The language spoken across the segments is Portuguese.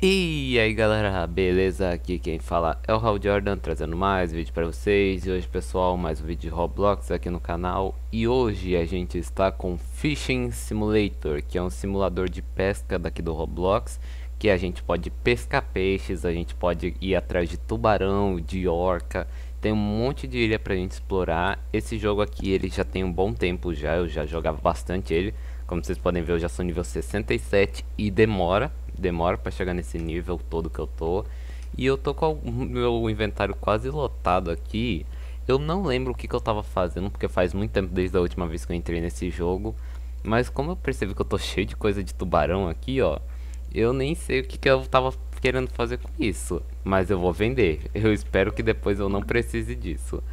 E aí galera, beleza? Aqui quem fala é o Hal Jordan, trazendo mais vídeo pra vocês. E hoje pessoal, mais um vídeo de Roblox aqui no canal. E hoje a gente está com Fishing Simulator, que é um simulador de pesca daqui do Roblox, que a gente pode pescar peixes, a gente pode ir atrás de tubarão, de orca. Tem um monte de ilha pra gente explorar. Esse jogo aqui ele já tem um bom tempo já, eu já jogava bastante ele. Como vocês podem ver, eu já sou nível 67 e demora pra chegar nesse nível todo que eu tô. E eu tô com o meu inventário quase lotado aqui. Eu não lembro o que eu tava fazendo, porque faz muito tempo desde a última vez que eu entrei nesse jogo. Mas como eu percebi que eu tô cheio de coisa de tubarão aqui, ó, eu nem sei o que eu tava querendo fazer com isso. Mas eu vou vender. Eu espero que depois eu não precise disso.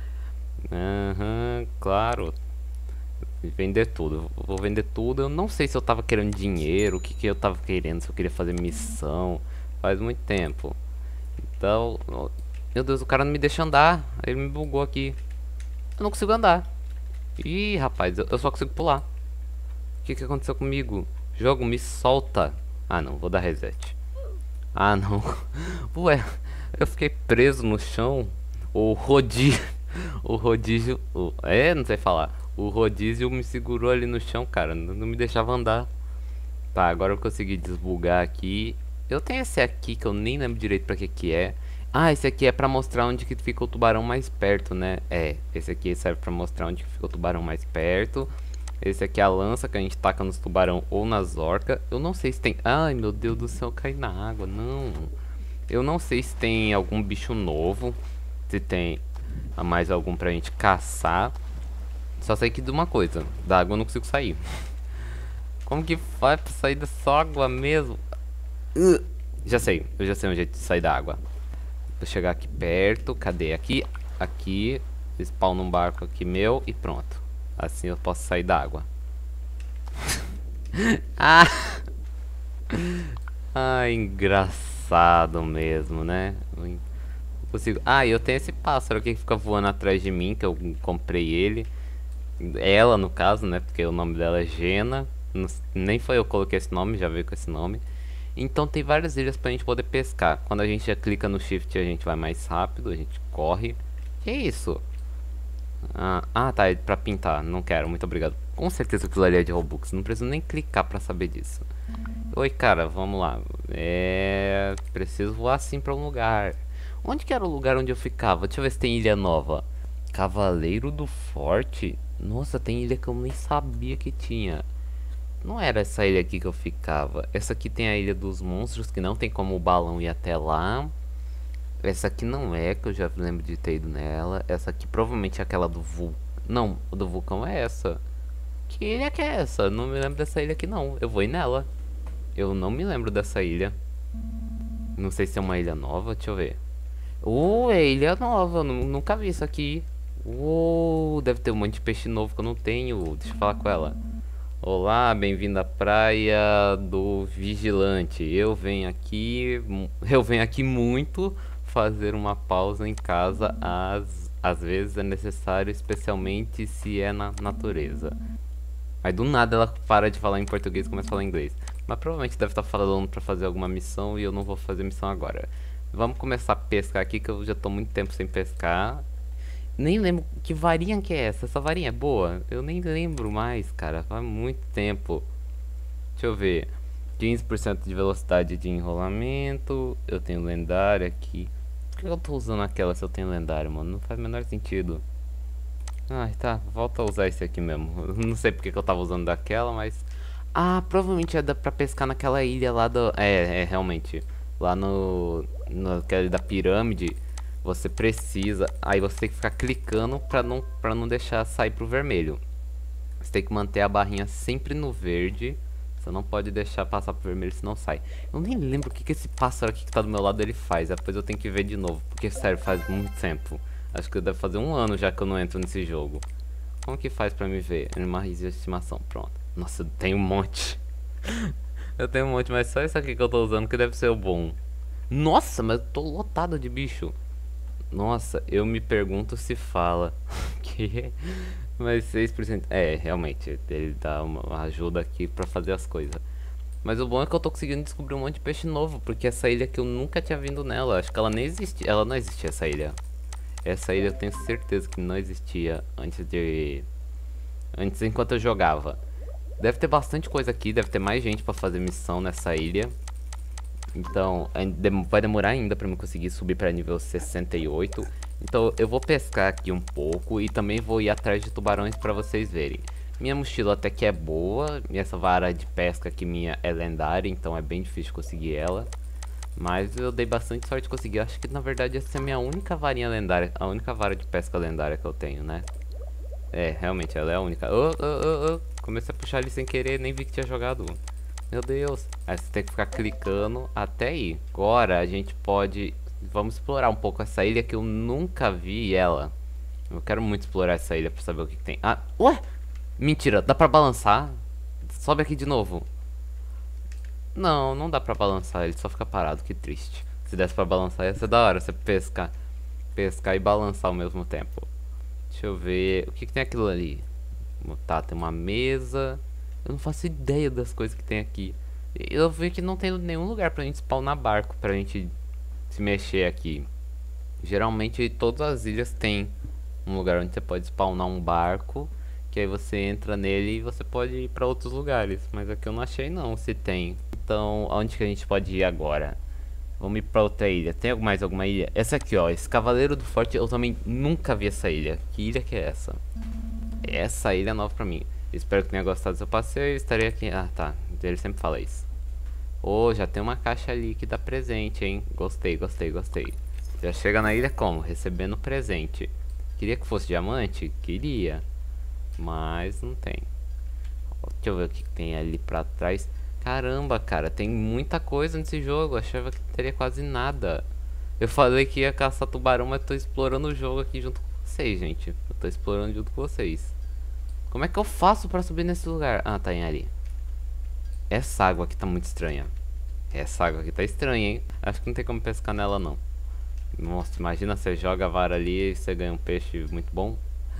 Aham, claro. Vender tudo, vou vender tudo. Eu não sei se eu tava querendo dinheiro, o que eu tava querendo, se eu queria fazer missão. Faz muito tempo. Então, meu Deus, o cara não me deixa andar. Ele me bugou aqui. Eu não consigo andar. Ih, rapaz, eu só consigo pular. O que aconteceu comigo? Jogo, me solta. Ah, não, vou dar reset. Ah, não. Ué, eu fiquei preso no chão. O rodízio. O rodízio. Não sei falar. O rodízio me segurou ali no chão, cara. Não me deixava andar. Tá, agora eu consegui desbugar aqui. Eu tenho esse aqui que eu nem lembro direito pra que é. Ah, esse aqui é pra mostrar onde que fica o tubarão mais perto, né? É, esse aqui serve pra mostrar onde que fica o tubarão mais perto. Esse aqui é a lança que a gente taca nos tubarão ou nas orcas. Eu não sei se tem... Ai, meu Deus do céu, cai na água. Não. Eu não sei se tem algum bicho novo. Se tem mais algum pra gente caçar. Só sei que de uma coisa. Da água eu não consigo sair. Como que faz pra sair dessa água mesmo? Já sei. Eu já sei um jeito de sair da água. Vou chegar aqui perto. Cadê? Aqui. Aqui. Spawn um barco aqui meu. E pronto. Assim eu posso sair da água. Ah! Ah, engraçado mesmo, né? Consigo. Ah, e eu tenho esse pássaro aqui que fica voando atrás de mim, que eu comprei ele. Ela, no caso, né? Porque o nome dela é Gena. Nem foi eu que coloquei esse nome, já veio com esse nome. Então tem várias ilhas pra gente poder pescar. Quando a gente já clica no shift, a gente vai mais rápido, a gente corre. Que isso? Tá, é pra pintar. Não quero, muito obrigado. Com certeza aquilo ali é de Robux. Não preciso nem clicar pra saber disso. Oi, cara, vamos lá. Preciso voar assim pra um lugar. Onde que era o lugar onde eu ficava? Deixa eu ver se tem ilha nova. Cavaleiro do Forte? Nossa, tem ilha que eu nem sabia que tinha. Não era essa ilha aqui que eu ficava. Essa aqui tem a Ilha dos Monstros, que não tem como o balão ir até lá. Essa aqui não é, que eu já lembro de ter ido nela. Essa aqui provavelmente é aquela do vulcão. Não, a do vulcão é essa. Que ilha que é essa? Não me lembro dessa ilha aqui não. Eu vou ir nela. Eu não me lembro dessa ilha. Não sei se é uma ilha nova, deixa eu ver. É ilha nova, eu nunca vi isso aqui. Deve ter um monte de peixe novo que eu não tenho. Deixa eu falar com ela. Olá, bem-vindo à praia do Vigilante. Eu venho aqui muito fazer uma pausa em casa. Às vezes é necessário, especialmente se é na natureza. Aí do nada ela para de falar em português e começa a falar inglês. Mas provavelmente deve estar falando pra fazer alguma missão e eu não vou fazer missão agora. Vamos começar a pescar aqui que eu já tô muito tempo sem pescar. Nem lembro que varinha que é essa. Essa varinha é boa? Eu nem lembro mais, cara. Faz muito tempo. Deixa eu ver. 15% de velocidade de enrolamento. Eu tenho lendário aqui. Por que eu tô usando aquela se eu tenho lendário, mano? Não faz o menor sentido. Ai, tá. Volta a usar esse aqui mesmo. Não sei porque que eu tava usando daquela, mas... Ah, provavelmente é pra pescar naquela ilha lá do... realmente. Lá naquela da pirâmide. Você precisa... Aí você tem que ficar clicando pra não deixar sair pro vermelho. Você tem que manter a barrinha sempre no verde. Você não pode deixar passar pro vermelho, senão sai. Eu nem lembro o que esse pássaro aqui que tá do meu lado ele faz. Depois eu tenho que ver de novo. Porque, sério, faz muito tempo. Acho que deve fazer um ano já que eu não entro nesse jogo. Como que faz pra me ver? Animais de estimação, pronto. Nossa, eu tenho um monte. Eu tenho um monte, mas só isso aqui que eu tô usando que deve ser o bom. Nossa, mas eu tô lotado de bicho. Nossa, eu me pergunto se fala. Que? Mas 6%. É, realmente, ele dá uma ajuda aqui pra fazer as coisas. Mas o bom é que eu tô conseguindo descobrir um monte de peixe novo, porque essa ilha aqui eu nunca tinha vindo nela. Acho que ela nem existia. Ela não existia, essa ilha. Essa ilha eu tenho certeza que não existia antes de... Antes, enquanto eu jogava. Deve ter bastante coisa aqui, deve ter mais gente pra fazer missão nessa ilha. Então, vai demorar ainda pra eu conseguir subir pra nível 68. Então, eu vou pescar aqui um pouco e também vou ir atrás de tubarões pra vocês verem. Minha mochila até que é boa, e essa vara de pesca aqui minha é lendária, então é bem difícil conseguir ela. Mas eu dei bastante sorte de conseguir. Acho que na verdade essa é a minha única varinha lendária, a única vara de pesca lendária que eu tenho, né? É, realmente, ela é a única. Comecei a puxar ali sem querer, nem vi que tinha jogado. Meu Deus. Aí você tem que ficar clicando até ir. Agora a gente pode... Vamos explorar um pouco essa ilha que eu nunca vi ela. Eu quero muito explorar essa ilha pra saber o que tem. Ah, ué? Mentira, dá pra balançar? Sobe aqui de novo. Não, não dá pra balançar, ele só fica parado, que triste. Se desse pra balançar ia ser da hora, você pescar. Pescar e balançar ao mesmo tempo. Deixa eu ver, o que tem aquilo ali? Tá, tem uma mesa. Eu não faço ideia das coisas que tem aqui. Eu vi que não tem nenhum lugar pra gente spawnar barco, pra gente se mexer aqui. Geralmente todas as ilhas tem um lugar onde você pode spawnar um barco, que aí você entra nele e você pode ir pra outros lugares. Mas aqui eu não achei não, se tem. Então, aonde que a gente pode ir agora? Vamos ir pra outra ilha. Tem mais alguma ilha? Essa aqui, ó. Esse Cavaleiro do Forte, eu também nunca vi essa ilha. Que ilha que é essa? Essa ilha é nova pra mim. Espero que tenha gostado do seu passeio. Estarei aqui... Ah, tá. Ele sempre fala isso. Oh, já tem uma caixa ali que dá presente, hein? Gostei, gostei, gostei. Já chega na ilha como? Recebendo presente. Queria que fosse diamante? Queria. Mas não tem. Deixa eu ver o que tem ali pra trás. Caramba, cara, tem muita coisa nesse jogo. Eu achava que teria quase nada. Eu falei que ia caçar tubarão, mas tô explorando o jogo aqui junto com vocês, gente. Eu tô explorando junto com vocês. Como é que eu faço pra subir nesse lugar? Ah, tá em ali. Essa água aqui tá muito estranha. Essa água aqui tá estranha, hein? Acho que não tem como pescar nela, não. Nossa, imagina você joga a vara ali e você ganha um peixe muito bom.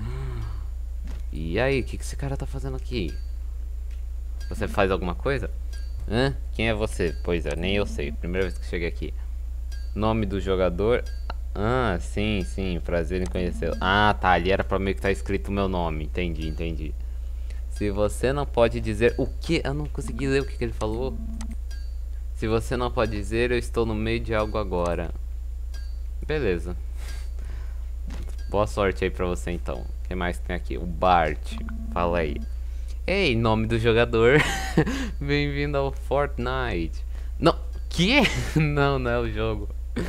E aí, o que esse cara tá fazendo aqui? Você faz alguma coisa? Hã? Quem é você? Pois é, nem eu sei. Primeira vez que cheguei aqui. Nome do jogador. Ah, sim, sim. Prazer em conhecê-lo. Ah, tá. Ali era pra meio que tá escrito o meu nome. Entendi, entendi. Se você não pode dizer o que? Eu não consegui ler o que ele falou. Se você não pode dizer, eu estou no meio de algo agora. Beleza. Boa sorte aí pra você então. O que mais tem aqui? O Bart. Fala aí. Ei, nome do jogador. Bem-vindo ao Fortnite. Não, que? Não, não é o jogo.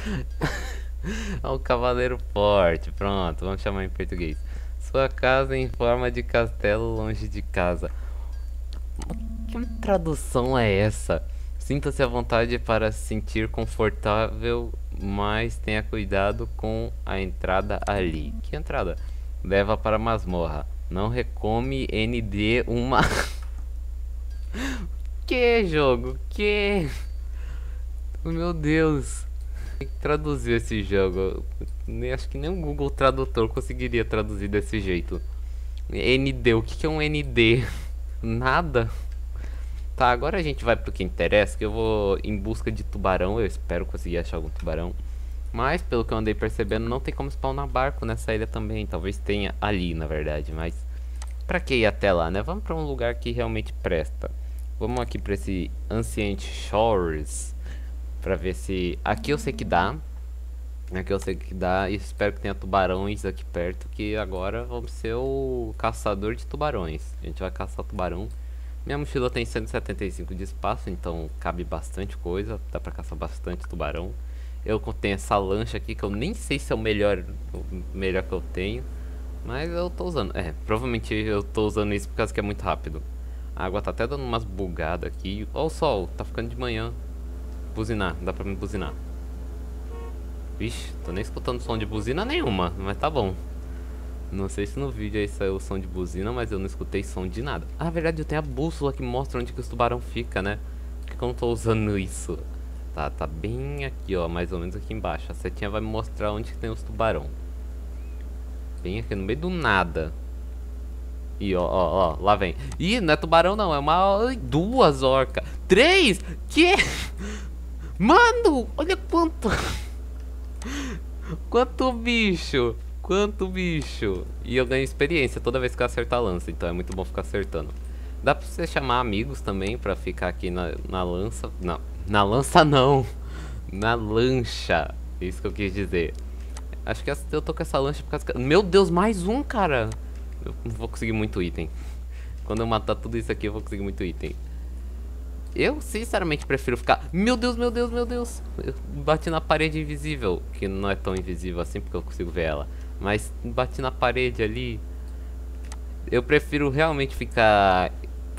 É o Cavaleiro Forte. Pronto, vamos chamar em português. Sua casa em forma de castelo longe de casa. Que tradução é essa? Sinta-se à vontade para se sentir confortável, mas tenha cuidado com a entrada ali. Que entrada? Leva para a masmorra. Não recome ND uma... Que jogo? Que? Meu Deus. Tem que traduzir esse jogo. Acho que nem o Google Tradutor conseguiria traduzir desse jeito. ND, o que é um ND? Nada. Tá, agora a gente vai pro que interessa, que eu vou em busca de tubarão. Eu espero conseguir achar algum tubarão. Mas, pelo que eu andei percebendo, não tem como spawnar barco nessa ilha também. Talvez tenha ali, na verdade, mas... Pra que ir até lá, né? Vamos pra um lugar que realmente presta. Vamos aqui pra esse Ancient Shores. Pra ver se... Aqui eu sei que dá. Aqui eu sei que dá. E espero que tenha tubarões aqui perto. Que agora vamos ser o caçador de tubarões. A gente vai caçar tubarão. Minha mochila tem 175 de espaço, então cabe bastante coisa. Dá pra caçar bastante tubarão. Eu tenho essa lancha aqui que eu nem sei se é o melhor que eu tenho. Mas eu tô usando. É, provavelmente eu tô usando isso por causa que é muito rápido. A água tá até dando umas bugadas aqui. Ó o sol, tá ficando de manhã. Buzinar, dá pra me buzinar. Vixe, tô nem escutando som de buzina nenhuma, mas tá bom. Não sei se no vídeo aí saiu o som de buzina, mas eu não escutei som de nada. Ah, na verdade eu tenho a bússola que mostra onde que os tubarão fica, né? Por que eu não tô usando isso? Tá bem aqui, ó, mais ou menos aqui embaixo. A setinha vai me mostrar onde que tem os tubarão. Bem aqui no meio do nada. E ó, lá vem. Ih, não é tubarão não, é uma... Ai, duas orcas. Três? Que? Mano, olha quanto... Quanto bicho. Quanto bicho. E eu ganho experiência toda vez que eu acertar a lança. Então é muito bom ficar acertando. Dá pra você chamar amigos também pra ficar aqui na lança. Não, na lança não. Na lancha. Isso que eu quis dizer. Acho que eu tô com essa lancha por causa que... Meu Deus, mais um, cara. Eu não vou conseguir muito item. Quando eu matar tudo isso aqui, eu vou conseguir muito item. Eu, sinceramente, prefiro ficar... Meu Deus, meu Deus, meu Deus. Eu bati na parede invisível. Que não é tão invisível assim, porque eu consigo ver ela. Mas bati na parede ali. Eu prefiro realmente ficar...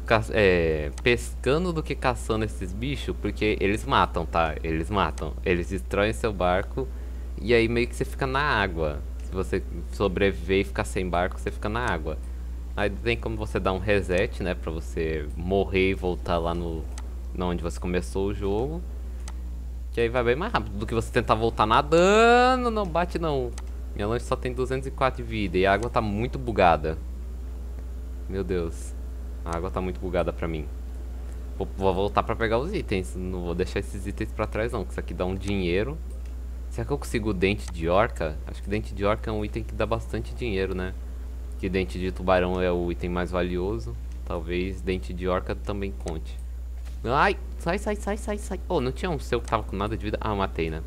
pescando do que caçando esses bichos. Porque eles matam, tá? Eles matam. Eles destroem seu barco. E aí meio que você fica na água. Se você sobreviver e ficar sem barco, você fica na água. Aí tem como você dar um reset, né? Pra você morrer e voltar lá no... onde você começou o jogo. Que aí vai bem mais rápido do que você tentar voltar nadando. Não bate não. Minha lancha só tem 204 de vida e a água tá muito bugada. Meu Deus. A água tá muito bugada pra mim. Vou voltar pra pegar os itens. Não vou deixar esses itens pra trás não, que isso aqui dá um dinheiro. Será que eu consigo o dente de orca? Acho que dente de orca é um item que dá bastante dinheiro, né? Que dente de tubarão é o item mais valioso. Talvez dente de orca também conte. Ai, sai. Oh, não tinha um seu que tava com nada de vida? Ah, eu matei, né?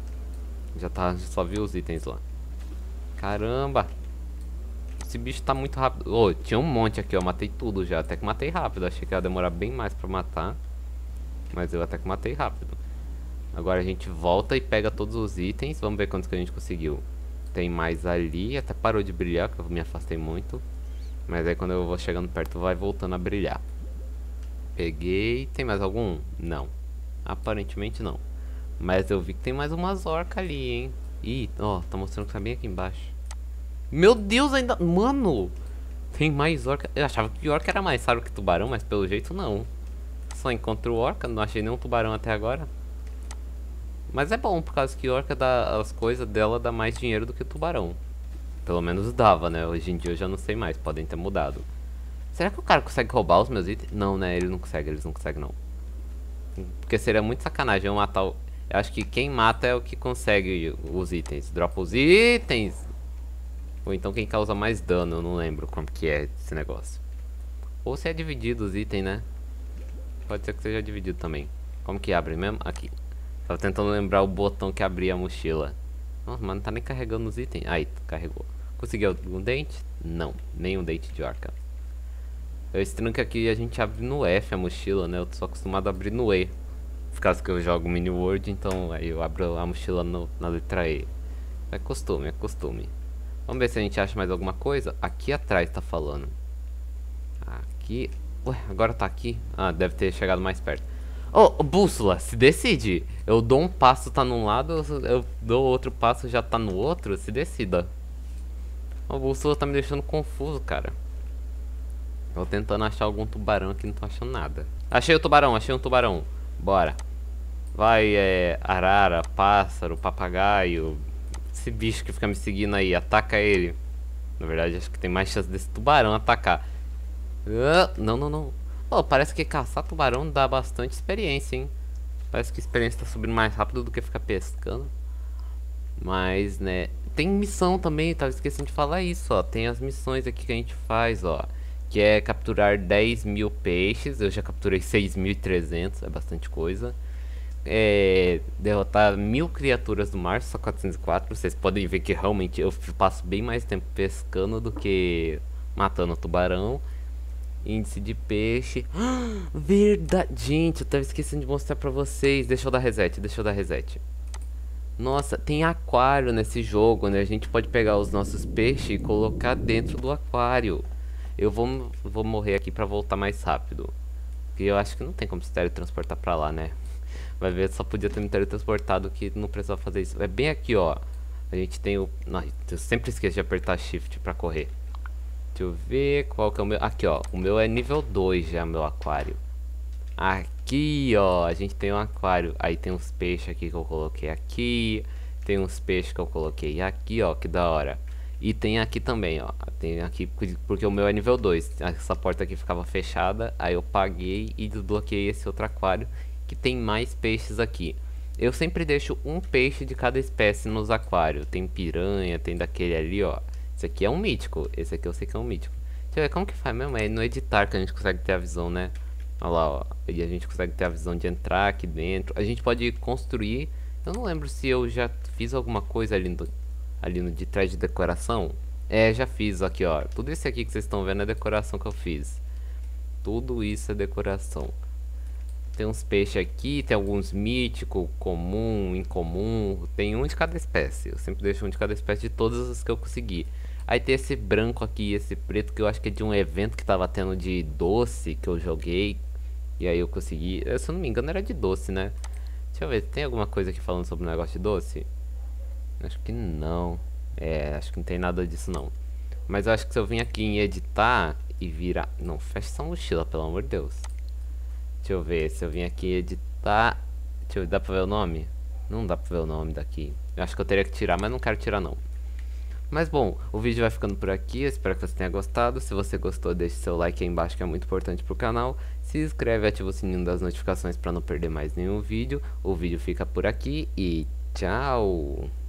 Só vi os itens lá. Caramba. Esse bicho tá muito rápido. Oh, tinha um monte aqui, eu matei tudo já. Até que matei rápido. Achei que ia demorar bem mais pra matar. Mas eu até que matei rápido. Agora a gente volta e pega todos os itens. Vamos ver quantos que a gente conseguiu. Tem mais ali. Até parou de brilhar, que eu me afastei muito. Mas aí quando eu vou chegando perto, vai voltando a brilhar. Peguei. Tem mais algum? Não. Aparentemente não. Mas eu vi que tem mais umas orcas ali, hein. Ih, ó, tá mostrando que tá bem aqui embaixo. Meu Deus, ainda... Mano! Tem mais orca. Eu achava que orca era mais raro que tubarão, mas pelo jeito não. Só encontro orca, não achei nenhum tubarão até agora. Mas é bom, por causa que orca dá... As coisas dela dá mais dinheiro do que tubarão. Pelo menos dava, né? Hoje em dia eu já não sei mais, podem ter mudado. Será que o cara consegue roubar os meus itens? Não, né? Ele não consegue, eles não conseguem não. Porque seria muito sacanagem eu matar o... Eu acho que quem mata é o que consegue os itens. Dropa os itens. Ou então quem causa mais dano, eu não lembro como que é esse negócio. Ou se é dividido os itens, né? Pode ser que seja dividido também. Como que abre mesmo? Aqui. Tava tentando lembrar o botão que abria a mochila. Nossa, mas não tá nem carregando os itens. Aí, carregou. Conseguiu algum dente? Não, nenhum dente de orca. É estranho que aqui a gente abre no F a mochila, né? Eu tô só acostumado a abrir no E. Por causa que eu jogo mini world, então aí eu abro a mochila na letra E. É costume, é costume. Vamos ver se a gente acha mais alguma coisa. Aqui atrás tá falando. Aqui. Ué, agora tá aqui. Ah, deve ter chegado mais perto. Oh, bússola, se decide. Eu dou um passo, tá num lado. Eu dou outro passo, já tá no outro. Se decida. A bússola tá me deixando confuso, cara. Eu tô tentando achar algum tubarão aqui, não tô achando nada. Achei o tubarão, achei um tubarão. Bora. Vai, arara, pássaro, papagaio. Esse bicho que fica me seguindo aí, ataca ele. Na verdade, acho que tem mais chance desse tubarão atacar. Não. Oh, parece que caçar tubarão dá bastante experiência, hein. Parece que a experiência tá subindo mais rápido do que ficar pescando. Mas, né, tem missão também, tava esquecendo de falar isso, ó. Tem as missões aqui que a gente faz, ó. Que é capturar 10.000 peixes. Eu já capturei 6.300, é bastante coisa. Derrotar 1.000 criaturas do mar, só 404. Vocês podem ver que realmente eu passo bem mais tempo pescando do que matando tubarão. Índice de peixe. Verdade, gente, eu tava esquecendo de mostrar pra vocês. Deixa eu dar reset. Nossa, tem aquário nesse jogo, né? A gente pode pegar os nossos peixes e colocar dentro do aquário. Eu vou morrer aqui pra voltar mais rápido. Porque eu acho que não tem como se teletransportar pra lá, né? Vai ver, só podia ter me teletransportado que não precisava fazer isso. É bem aqui, ó. A gente tem o... Nossa, eu sempre esqueço de apertar shift pra correr. Deixa eu ver qual que é o meu... Aqui, ó. O meu é nível 2 já, meu aquário. Aqui, ó. A gente tem um aquário. Aí tem uns peixes aqui que eu coloquei aqui. Tem uns peixes que eu coloquei aqui, ó. Que da hora. E tem aqui também, ó. Tem aqui porque o meu é nível 2. Essa porta aqui ficava fechada. Aí eu paguei e desbloqueei esse outro aquário que tem mais peixes aqui. Eu sempre deixo um peixe de cada espécie nos aquários. Tem piranha, tem daquele ali, ó. Esse aqui é um mítico. Esse aqui eu sei que é um mítico. Deixa eu ver como que faz mesmo. É no editar que a gente consegue ter a visão, né? Olha lá, ó. E a gente consegue ter a visão de entrar aqui dentro. A gente pode construir. Eu não lembro se eu já fiz alguma coisa ali no de trás de decoração. É, já fiz aqui, ó. Tudo isso aqui que vocês estão vendo é decoração que eu fiz. Tudo isso é decoração. Tem uns peixes aqui, tem alguns míticos, comum, incomum. Tem um de cada espécie. Eu sempre deixo um de cada espécie de todas as que eu consegui. Aí tem esse branco aqui, esse preto, que eu acho que é de um evento que tava tendo de doce que eu joguei. E aí eu consegui. Se eu não me engano, era de doce, né? Deixa eu ver, tem alguma coisa aqui falando sobre o negócio de doce? Acho que não. É, acho que não tem nada disso não. Mas eu acho que se eu vim aqui em editar e virar. Não, fecha essa mochila, pelo amor de Deus. Deixa eu ver, se eu vim aqui editar. Deixa eu ver, dá pra ver o nome? Não dá pra ver o nome daqui. Eu acho que eu teria que tirar, mas não quero tirar não. Mas bom, o vídeo vai ficando por aqui, eu espero que você tenha gostado. Se você gostou, deixe seu like aí embaixo que é muito importante pro canal. Se inscreve e ativa o sininho das notificações para não perder mais nenhum vídeo. O vídeo fica por aqui e tchau!